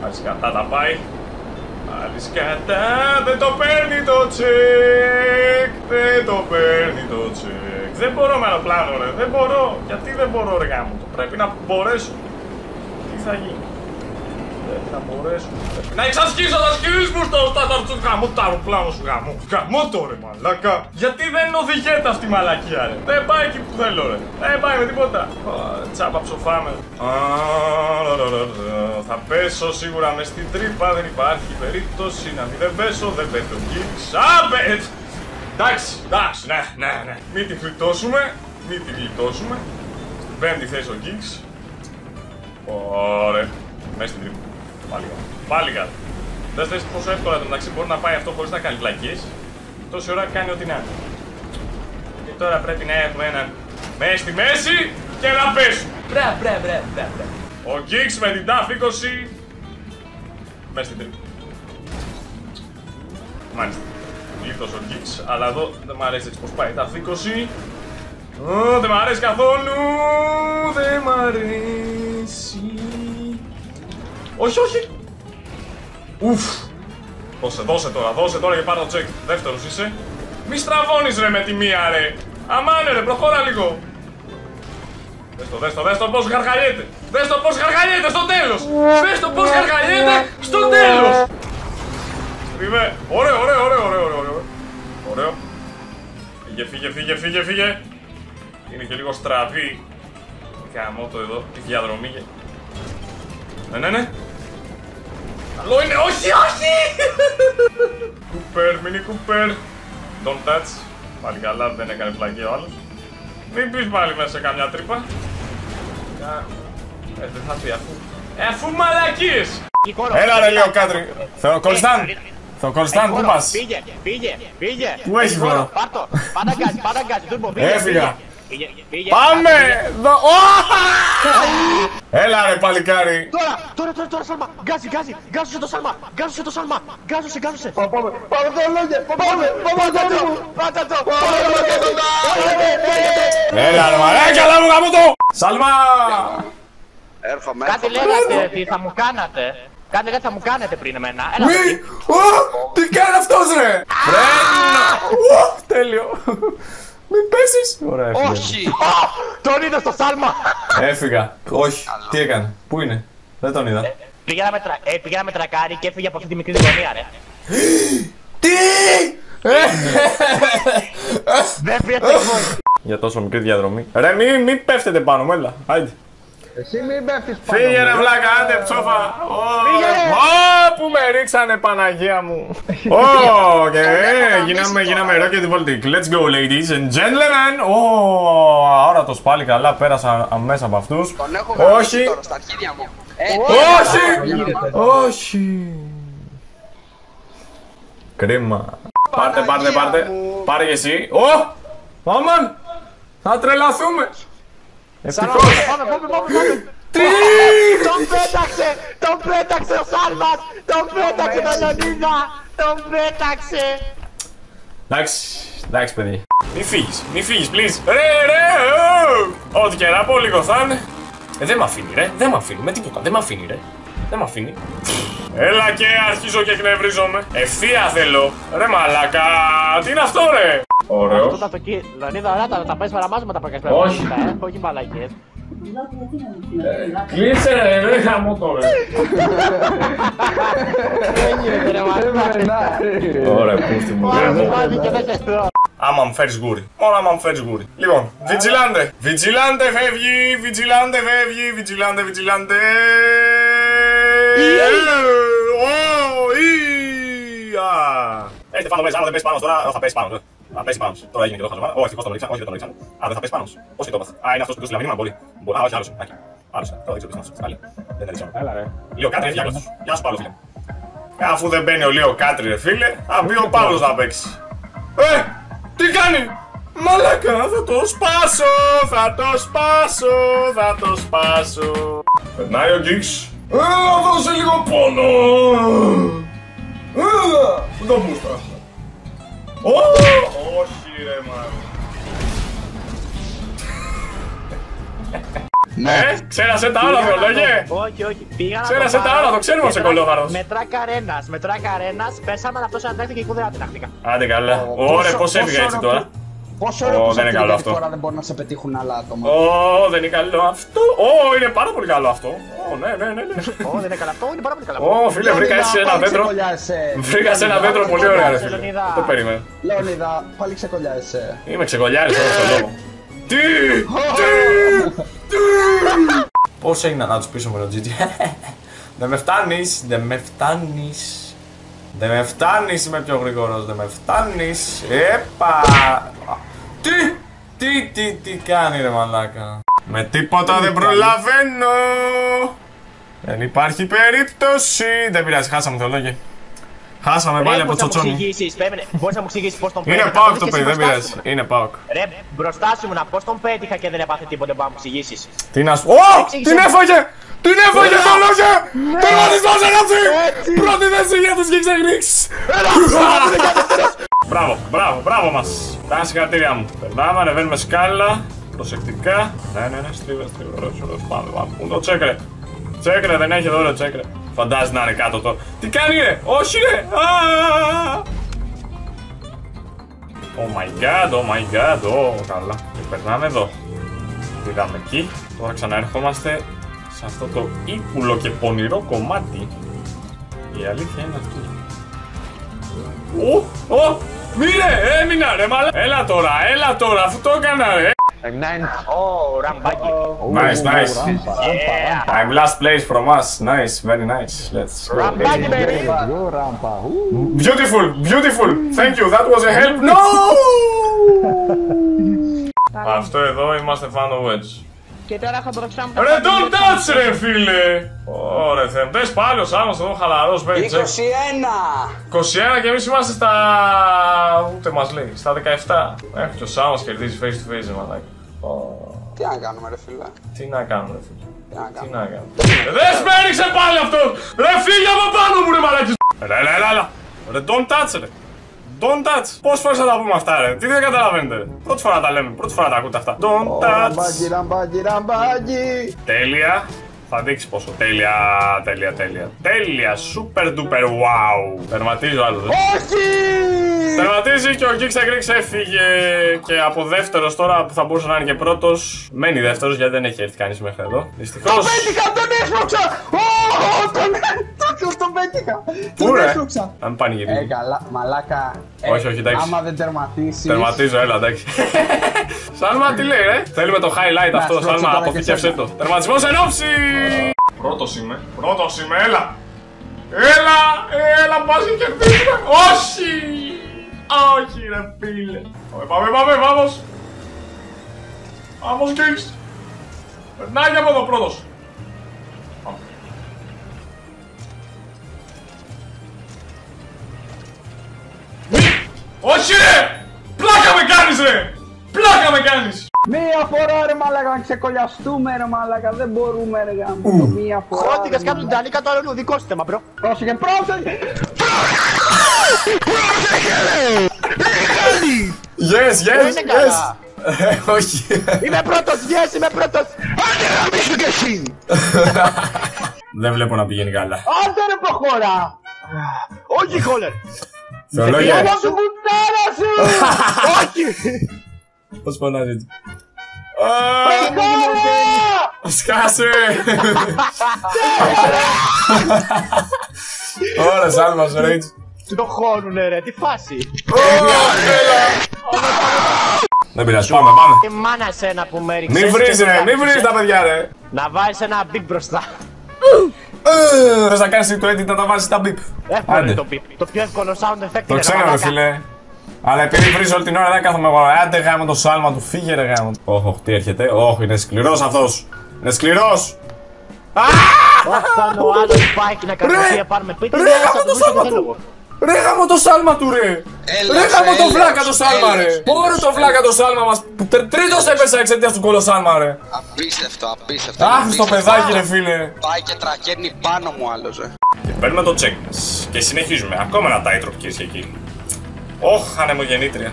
Πάλι σκατά τα πάει. Πάλι σκατά. Δεν το παίρνει το τσεκ. Δεν το παίρνει το τσεκ. Δεν μπορώ με ένα πλάνο ρε. Δεν μπορώ. Γιατί δεν μπορώ ρε γάμο. Πρέπει να μπορέσω. Τι θα γίνει. Πρέπει να μπορέσω. Να εξασκήσω τα skills μου στο γαμώ το αεροπλάνο σου γαμώ. Γαμώ το ρε μαλάκα. Γιατί δεν οδηγέται αυτή η μαλακία ρε. Δεν πάει εκεί που θέλω ρε. Δεν πάει με τίποτα. Τσάπα ψοφάμε. Θα πέσω σίγουρα μες στην τρύπα. Δεν υπάρχει περίπτωση να μην δεν πέσω. Δεν πέφτει ο Geeks. Άμπετ. Εντάξει, εντάξει, ναι. Μην τη γλιτώσουμε. Μην τη γλιτώσουμε. Στην πέμπτη θέση ο Geeks. Ωραία. Μες στην τρύπα. Πάλι κάτω. Δεν θες πόσο εύκολα εντάξει μπορεί να πάει αυτό χωρίς να κάνει πλακίες. Τόση ώρα κάνει ό,τι να είναι. Και τώρα πρέπει να έχουμε έναν μέσα στη μέση και να πέσουμε. Μπρε. Ο Geeks με την TAF 20 μέσα στην τρύπα. Μάλιστα. Γλύφτος ο Geeks, αλλά εδώ δεν μ' αρέσει έτσι πως πάει. TAF 20. Δεν μ' αρέσει καθόλου. Δεν μ' αρέσει. Όχι. Ουφ. Δώσε τώρα και πάρ' το τσεκ. Δεύτερος είσαι. Μη στραβώνεις ρε με τη μία ρε. Αμάνε ρε, προχώρα λίγο. Δες το πως γαργαλιέται. Δες το πως γαργαλιέται στο τέλος. Δες το πως γαργαλιέται στο τέλος. Στριβέ. Ωραίο. Φύγε. Είναι και λίγο στραβή. Καμώ το εδώ, τη διαδρομή. Ναι. Καλό είναι, όχι! Κούπερ, μίνι Κούπερ. Don't touch. Πάλι καλά, δεν έκανε πλαγία ο άλλος. Μην πεις πάλι μέσα σε καμιά τρύπα. Δεν θα πει αφού μαλακίες. Έλα ρε λέω Κάτρι. Θεοκολστάν, πού πας? Πήγε. Πού έχει χώρο? Πάρτο, πάντα γκάζι, έφυγα. Πάμε! Έλα ρε παλικάρι! Τώρα Σάλμα! Γκάζωσε το Σάλμα! Γκάζωσε! Πάμε το λόγια! Πάτα το! Έλα ρε μαλάκα, αλλά μου γαμώ το! Σάλμα! Έρχομαι. Κάτι λέγατε τι θα μου κάνατε. Κάτι λέγατε θα μου κάνετε πριν εμένα. Τι κάνει αυτός ρε! Τέλειο! Μην πέσεις! Ωραία, έφυγα. Όχι! Τον είδα στο Σάλμα! Έφυγα. Όχι. Τι έκανε? Πού είναι? Δεν τον είδα. Πήγαινα με τρακάρι και έφυγε από αυτή τη μικρή γωνία ρε. Τι! Δεν πήγε το Για τόσο μικρή διαδρομή. Ρε μην πέφτετε πάνω μου, έλα. Άιντε. Εσύ μην πέφτεις πάνω. Φύγε ρε βλάκα, άντε ψόφα. Πού με ρίξανε Παναγία μου. Και γίναμε rocket voltic. Let's go ladies and gentlemen. Αόρατος πάλι καλά, πέρασα μέσα από αυτούς. Τον έχω γραμμίσει τώρα στα αρχίδια μου. Όχι. Κρίμα. Πάρτε. Πάρε και εσύ. Αμάν. Θα τρελαθούμε. Ευτυχώς. Πάμε. Τι! Τον πέταξε ο Σάλμας! Τον πέταξε τον Λεωνίδα! Τον πέταξε! Εντάξει παιδί. Μη φύγεις, please. Ρε! Ό,τι και να πω λίγο θα είναι. Δεν μ' αφήνει ρε, με τίποτα, δεν μ' αφήνει. Έλα και αρχίζω και εκνευρίζομαι. Ευθεία θέλω. Ρε μαλάκα, τι είναι αυτό ρε! Ωραίος. Λεωνίδα, ωραία, τα πες παραμάζουμε τα προκασπέρα. Όχι μαλακίες. Κλείσε ρε γαμώ τώρα. Δεν γίνεται ρε μαλάκα. Ωραία, πούστη μου. Άμα μου φέρεις γούρι. Μόνο άμα μου φέρεις γούρι. Λοιπόν, Vigilante φεύγει. Έχετε πάνω μέσα, άμα δεν πέσει πάνω τώρα, θα πέσει πάνω. Θα πέσει πάνω. Τώρα έγινε και το χαζομάρα. Όχι, ευτυχώς το ρίξα. Όχι, δεν το ρίξα. Δεν θα πέσει πάνω. Πώς και το έπαθα. Είναι αυτός που του μήνυμα, μπορεί. Όχι, άλλος. Άλλος. Τώρα δεν ξέρω τι είναι. Δεν ρίξα. Λίγο Κάτρι, έφυγε άλλος. Γεια σου Παύλο, φίλε. Αφού δεν μπαίνει ο Λίγο Κάτρι, ρε φίλε, θα μπει ο Παύλος να παίξει. Τι κάνει! Μαλάκα, θα το σπάσω. Περνάει ο Geeks. Έλα, δώσε λίγο πόνο. Έλα, δεν μου στράχα. Όχι ρε μάλλον. Ξέρασε τα άλλα, λόγε! Όχι, πήγα. Ξέρασε τα άλλα, το ξέρουμε ο Ξεκολόβαρος. Με τράκα αρένας, πέσαμε αυτό σαν τέχτη και κούδερα την αχτήκα. Άντε καλά. Ωραία, πώς έφυγα έτσι τώρα. Πόσο ώρα που δεν είναι καλό αυτό. τώρα δεν μπορούν να σε πετύχουν άλλα άτομα. Δεν είναι καλό αυτό. Είναι πάρα πολύ καλό αυτό. Ναι. Δεν είναι καλό αυτό, είναι πάρα πολύ καλό. Φίλε, βρήκα έτσι ένα δέντρο. Βρήκα σε ένα δέντρο πολύ ωραία, ρε φίλε. Το περίμενα. Λεωνίδα, πάλι ξεκολλιάζεσαι. Είμαι ξεκολλιάρης τώρα στο λόγο. Τι! Πώς έγινε να τους πείσω με το GT. Δεν με φτάνεις, είμαι πιο γρήγορος, δεν με φτάνεις. Επα! Τι κάνει ρε μαλάκα. Με τίποτα δεν προλαβαίνω. Δεν υπάρχει περίπτωση. Δεν πειράζει, χάσαμε θεολόγοι. Χάσαμε πάλι από τσοτσόνι. Μπορείς να μου εξηγήσεις πώς τον πέτυχα. Είναι ΠΑΟΚ το παιδί, δεν πειράζει. Είναι ΠΑΟΚ. Ρε, μπροστά σου ήμουνα, πώς τον πέτυχα και δεν έπαθε τίποτε, μπορεί να μου εξηγήσεις. Τι να σου... Την έφαγε! Την έφαγε θεολόγια! Τερματισμός ενόψη! Πρώτη θέση για τους Geeks and Greeks! Μπράβο μας! Τα συγχαρητήριά μου. Περνάμε, ανεβαίνουμε σκάλα. Προσεκτικά. Ναι, στρίβε. Πάμε. Πού το τσέκρε. Τσέκρε, δεν έχει εδώ ρε τσέκρε. Φαντάζει να είναι κάτω το. Τι κάνει ρε! Όχι ρε! Oh my god. Καλά. Και περνάμε εδώ. Πήγαμε εκεί. Τώρα ξαναέρχομαστε σε αυτό το ύπουλο και πονηρό κομμάτι. Η αλήθεια είναι αυτή. Μύρε! Έμεινα ρε μαλά! Έλα τώρα, αφού το έκανα ρε! Ραμπάκι. Nice. I'm last place from us. Nice, very nice. Let's go. Ραμπάκι, baby. Beautiful. Thank you. That was a help. No! Αυτό εδώ είμαστε fan of Wedge. Και τώρα έχω μπροστά μου. Ρε don't touch ρε φίλε! Ωραία Θεέ, πες πάλι ο Σάμος εδώ χαλαρός παίρνει τσεκ. 21 και εμείς είμαστε στα... ούτε μας λέει, στα 17. Και ο Σάμος κερδίζει face to face μαλάκι. Τι να κάνουμε ρε φίλε. Τι να κάνουμε. Δεν σπέριξε πάλι αυτός! Ρε φύγε από πάνω μου ρε μαλάκι. Έλα. Ρε don't touch ρε. Don't touch. Πόσες φορές θα τα πούμε αυτά ρε. Τι δεν καταλαβαίνετε ρε. Πρώτη φορά τα λέμε. Πρώτη φορά τα ακούτε αυτά. Don't touch. Ραμπάκι. Τέλεια. Θα δείξει πόσο τέλεια. Τέλεια. Super duper wow. Τερματίζει ο άλλος. Όχι! Τερματίζει και ο Geeks and Greeks έφυγε. Και από δεύτερος τώρα που θα μπορούσε να είναι και πρώτος. Μένει δεύτερος γιατί δεν έχει έρθει κανείς μέχρι εδώ. Δυστυχώς. Τον πέτυχα, τον έσπρωξα! Τον πέτυχα! Πού ρε? Να μην πανηγυρίζει. Καλά, μαλάκα. Όχι, εντάξει. Άμα δεν τερματίσεις. Τερματίζω, έλα, εντάξει. Σάλμα, τι λέει, ρε. Θέλουμε το highlight αυτό, Σάλμα, αποθηκεύσε το. Τερματισμός εν όψη! Πρώτος είμαι, έλα. Έλα, πας και κερδίζουμε. Όχι, ρε φίλε. Πάμε, βamos. Vamos, Geeks. Περνάει και από εδώ πρώτος. Όχι ρε! Πλάκα με κάνεις! Μία φορά ρε μαλάκα να ξεκολλιαστούμε ρε μαλάκα, δεν μπορούμε ρε γάμο. Μία φορά. Χώθηκες κάτω την Τανίκα, τώρα είναι ο δικός σου θέμα μπρο. Πρόσεχε! Yes! Όχι. Είμαι πρώτος, είμαι πρώτος. Άντε να μπεις και εσύ. Δεν βλέπω να πηγαίνει καλά. Άντε ρε προχώρα. Όχι Χόλερ. Θεολόγια. Άντε σου πουτάρα σου. Όχι. Πώς φωνάζει έτσι. Προχώρα. Σκάσε. Ωραία Σάλμας ρε έτσι. Το χώρουνε ρε, τι φάση. Δεν πειράζει, πάμε. Η μάνα εσένα που με έριξες. Μην βρεις τα παιδιά ρε. Να βάλεις ένα μπιπ μπροστά. Θες να κάνεις το edit να τα βάζεις στα μπιπ. Εύκολο το μπιπ. Το πιο εύκολο sound effect. Το ξέρω ρε φίλε. Αλλά επειδή βρεις όλη την ώρα δεν κάθομαι εγώ. Άντε γάμο το Σάλμα του, φύγε ρε γάμο. Όχι, τι έρχεται. Όχι, είναι σκληρός αυτός. Είναι σκληρός. Όταν ο άλλος πάει και να κατευθείαν πάρουμε πίτι. Ρε γάμο το Σάλμα του. Ρε γάμο το Σάλμα του ρε. Ρε γάμο το βλάκα το Σάλμα ρε. Πόρε το βλάκα το Σάλμα μας. Τρίτος έπεσα εξαιτίας του κολοσάλμα ρε. Απίστευτο. Αχ στο παιδάκι ρε φίλε. Πάει και τρακέρνει πάνω μου άλλος Και παίρνουμε το check μας. Και συνεχίζουμε. Ακόμα ένα tie drop κυρίες και κύριοι. Όχ, ανεμογεννήτρια.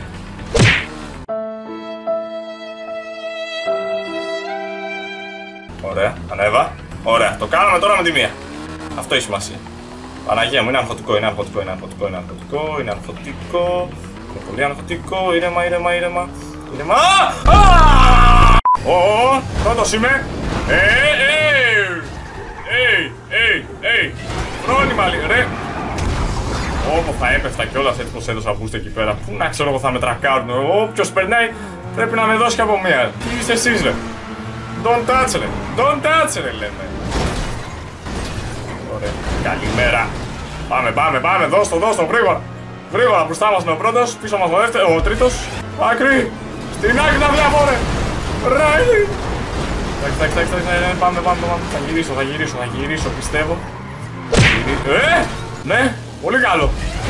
Ωραία, ανέβα. Ωραία, το κάνουμε τώρα με τη μία. Αυτό έχει σημασία. Παναγία μου, είναι αρχωτικό, είναι αρχωτικό, είναι αρχωτικό, είναι αρχωτικό, είναι αρχωτικό. Είναι πολύ αρχωτικό, ήρεμα, ήρεμα, ήρεμα. Ήρεμα. Ω, πρώτος είμαι. Φρόνημα λίγο, ρε. Όπο θα έπεφτα κιόλας έτσι πως έδωσα boost εκεί πέρα. Πού να ξέρω εγώ θα με τρακάρουν. Όποιος περνάει πρέπει να με δώσει και από μία. Τι είστε εσείς ρε. Don't touch ρε. Don't touch ρε λέμε. Ωραία. Καλημέρα. Πάμε, πάμε, πάμε. Δώσ' το, γρήγορα. Γρήγορα. Μπροστά μας είναι ο πρώτος. Πίσω μας ο τρίτος. Άκρη. Στην άκρη να βλέπω ρε. Ράιλι. Εντάξει, πάμε. Θα γυρίσω, πιστεύω. Ναι. Πολύ καλό.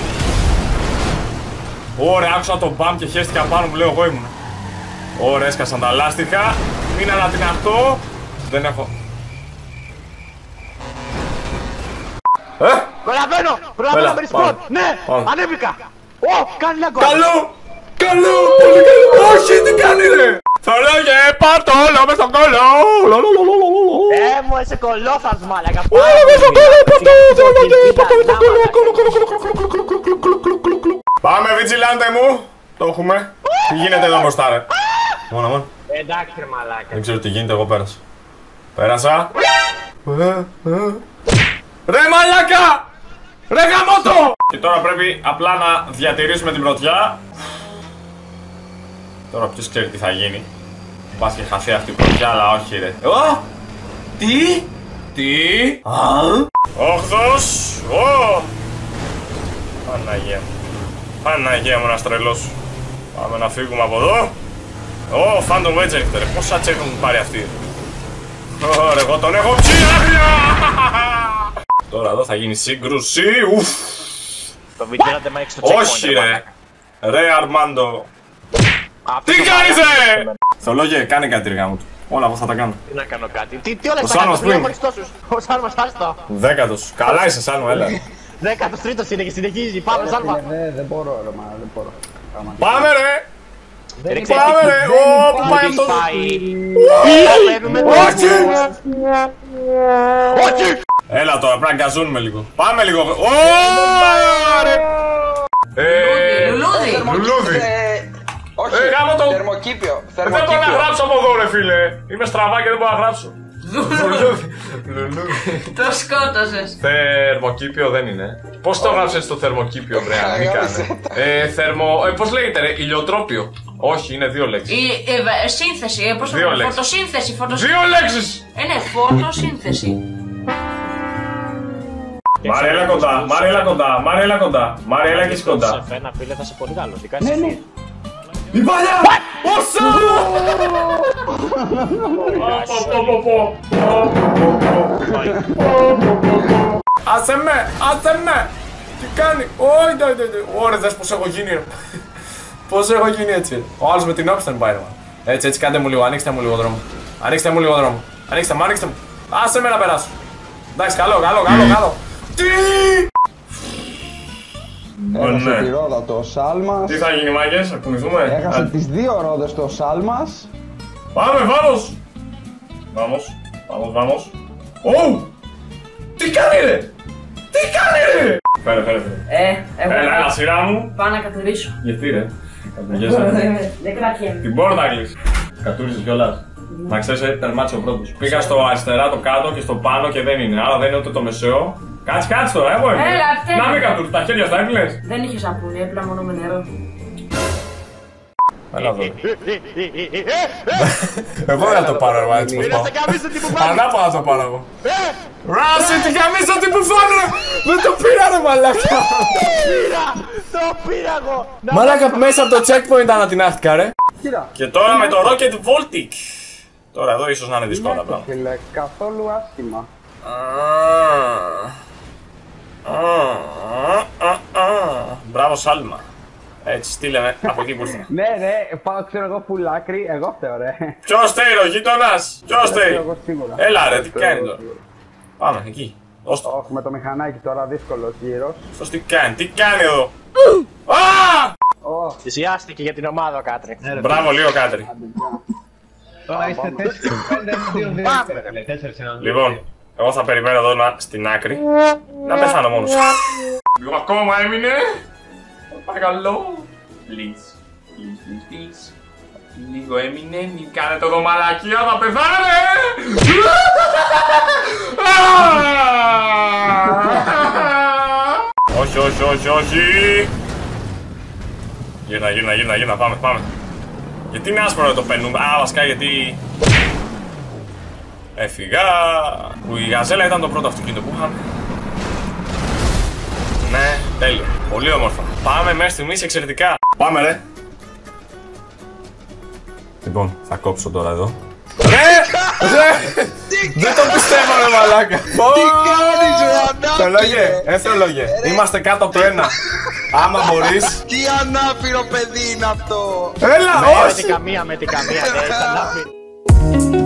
Ωραία, άκουσα τον μπαμ και χέστηκα πάνω μου, λέω εγώ ήμουν. Ωραία, έσκασαν τα λάστιχα. Μην ανατιναχτώ. Δεν έχω. Προλαβαίνω! Προλαβαίνω με ρισπρότ! Ναι! Ανέβηκα! Κάνει ένα γκολ! Καλό! Πολύ καλό! Όχι, τι κάνει ρε! Θα λέγε, πάρ' το όλο μες στον κόλλο! Μου είσαι κολόφας μάλακα! Μες στον κόλλο, πάρ' το! Πάμε Vigilante μου! Το έχουμε! Τι γίνεται εδώ μπροστά ρε! Μόνο. Εντάξει ρε μαλάκα! Δεν ξέρω τι γίνεται, εγώ πέρασα. Πέρασα! Ρε μαλάκα! Ρε γαμώτο! Και τώρα πρέπει απλά να διατηρήσουμε την πρωτιά. Τώρα ποιος ξέρει τι θα γίνει. Πας και χαθεί αυτή η πρωτιά, αλλά όχι ρε. Τι? Όχθος! Παναγία μου, ένας τρελός. Πάμε να φύγουμε από εδώ. Phantom Wedge έρχεται ρε. Πόσα τσέκ έχουν πάρει αυτοί. Ωραία, εγώ τον έχω ψηλά. Τώρα εδώ θα γίνει σύγκρουση. Το Vigilante μα έχει το checkpoint. Όχι ρε. Ρε Αρμάντο. Τι κάνεις ρε! Θεολόγε, κάνε κάτι ρε γάμο του. Όλα εγώ θα τα κάνω. Τι να κάνω κάτι. Τι όλα θα κάνω. Ο Σάλμας άστο. Δέκατος. Καλά είσαι Σάλμα, έλα. 13ος είναι και συνεχίζει. Πάμε Σάλμα. Δεν μπορώ ρε μα, δεν μπορώ. Πάμε ρε! Πάμε ρε! Πού πάει αυτός! Όχι! Έλα τώρα, πρέπει να γκαζούνουμε λίγο. Πάμε λίγο. Λουλούδι! Όχι, γάμο το- θερμοκήπιο. Δεν μπορώ να γράψω από εδώ ρε φίλε. Είμαι στραβά και δεν μπορώ να γράψω. Το σκότωσες. Θερμοκήπιο δεν είναι. Πώς το γράψες το θερμοκήπιο βρε Ανίκα? Πώς λέγεται ρε, ηλιοτρόπιο. Όχι, είναι δύο λέξεις. Σύνθεση, πώς το Δύο λέω, λέξεις. φωτοσύνθεση, Δύο λέξεις! ναι, φωτοσύνθεση. Μάρια, έλα κοντά, Μάρια, έλα κοντά, Μάρια, έλα κοντά. Μάρια, έλα και εσύ κοντά. Σε ένα φίλε θα είσαι πολύ καλός. Τι κάνεις Ναι, ναι. εσύ? Η παλιά! Όσα! Άσε με! Τι κάνει! Όχι, ωραία, δες πως έχω γίνει ρε. Πως έχω γίνει έτσι. Ο άλλος με την όψη δεν πάει ρε. Έτσι, κάντε μου λίγο, ανοίξτε μου λίγο δρόμο. Ανοίξτε μου. Ανοίξτε μου. Άσε με να περάσω. Εντάξει, καλό. Τι! Έχασε τη ρόδα το Σάλμας. Τι θα γίνει μάγκες, θα κουνηθούμε. Έχασε τις δύο ρόδες το Σάλμας. Πάμε, Βάμος. Ω! Τι κάνει ρε! Φέρε. Έλα, σειρά μου. Πάω να κατουρίσω. Γιατί ρε? Κατουργέσαι. Δεν κρατιέμαι. Την πόρτα κλείς. Κατούρισες κιόλας. Να ξέρεις, τερμάτισε ο πρώτος. Πήγα στο αριστερά, το κάτω και στο πάνω και δεν είναι. Άρα δεν είναι ούτε το μεσαίο. Κάτσε τώρα, εγώ είμαι. Να μην κατούρισες, τα χέρια στα έπλες. Δεν είχε σαπούνι, έπλα μόνο με νερό. Έλα εδώ. Εγώ δεν θα το πάρω ρε, έτσι πως πάω. Ανάποδα το πάρω εγώ. Ράσε την καμίσα την μπουφάνε ρε! Δεν το πήρα ρε μαλάκα! Το πήρα εγώ! Μαλάκα μέσα από το checkpoint ανατινάχτηκα ρε! Κοίτα. Και τώρα με το Rocket Voltic! Τώρα εδώ ίσως να είναι δύσκολα τα πράγματα. Φίλε, καθόλου άσχημα. Μπράβο Σάλμα. Έτσι στείλε με από εκεί που ήρθα. Ναι, πάω ξέρω εγώ full άκρη, εγώ φταίω ρε. Ποιος φταίει ρε, ο γείτονας! Ποιος φταίει! Εγώ σίγουρα. Έλα ρε, τι κάνει τώρα. Πάμε εκεί. Δώσ' το. Όχι, με το μηχανάκι τώρα δύσκολος γύρος. Αυτός τι κάνει εδώ. Α! Θυσιάστηκε για την ομάδα ο Κάτρι. Μπράβο λίγο Κάτρι. Τώρα είστε 4-5-2-2. Λοιπόν, εγώ θα περιμένω εδώ στην άκρη να πεθάνω μόνος. Λίγο ακόμα έμεινε. Παρακαλώ. Please. Λίγο έμεινε, μην κάνετε εδώ μαλακία, θα πεθάνε! Όχι. Γύρνα, πάμε. Γιατί είναι άσπρο το παίρνουμε, βασικά γιατί... Έφυγα... Που η γαζέλα ήταν το πρώτο αυτοκίνητο που είχαμε. Ναι, τέλειο, πολύ όμορφα. Πάμε μέχρι στιγμής εξαιρετικά. Πάμε ρε! Λοιπόν, θα κόψω τώρα εδώ. Ρε! Δεν το πιστεύω ρε μαλάκα. Τι κάνεις ρε ανάπηρο? Έστρελόγε, είμαστε κάτω από το ένα. Άμα μπορείς. Τι ανάπηρο παιδί είναι αυτό? Έλα, όχι! Με την καμία, δεν ήταν ανάπηρο.